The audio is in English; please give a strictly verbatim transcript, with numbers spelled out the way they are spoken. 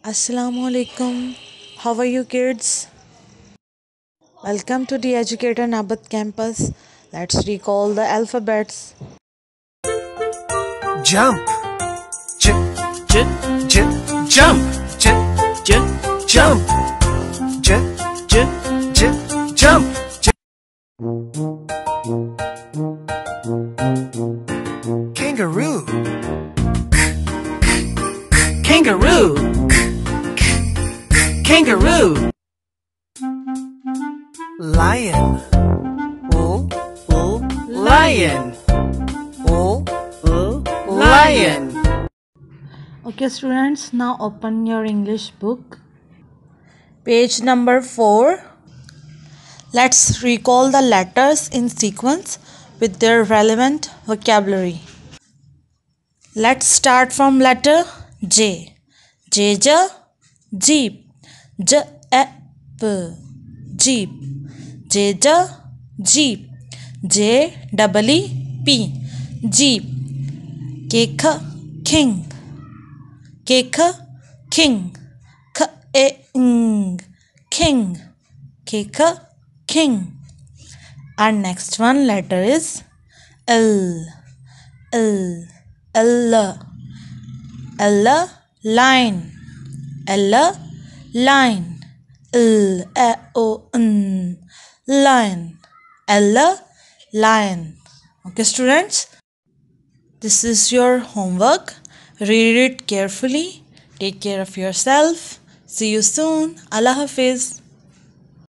Assalamu alaikum. How are you kids? Welcome to the Educator Nabat campus. Let's recall the alphabets. Jump. J j j jump. J j jump. J j j jump. J Kangaroo. Kangaroo. Kangaroo. Lion. O o lion. O o lion. Okay, students, now open your English book. Page number four. Let's recall the letters in sequence with their relevant vocabulary. Let's start from letter J. J, J, Jeep. J, E, P, Jeep. J, J, Jeep. J, double E, P, Jeep. K, K, King. K, K, King. K, A, Ng, King. K, K, King. Our next one letter is L. L. L. L. Line. L. Line. L. A, O, N. Line. L. Lion. Okay, students. This is your homework. Read it carefully. Take care of yourself. See you soon. Allah Hafiz.